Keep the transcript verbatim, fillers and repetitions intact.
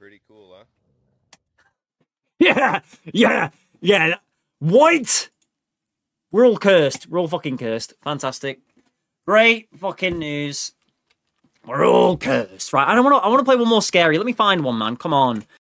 Pretty cool, huh? Yeah, yeah, yeah. White. We're all cursed. We're all fucking cursed. Fantastic. Great fucking news. We're all cursed, right? And I want to. I want to play one more scary. Let me find one, man. Come on.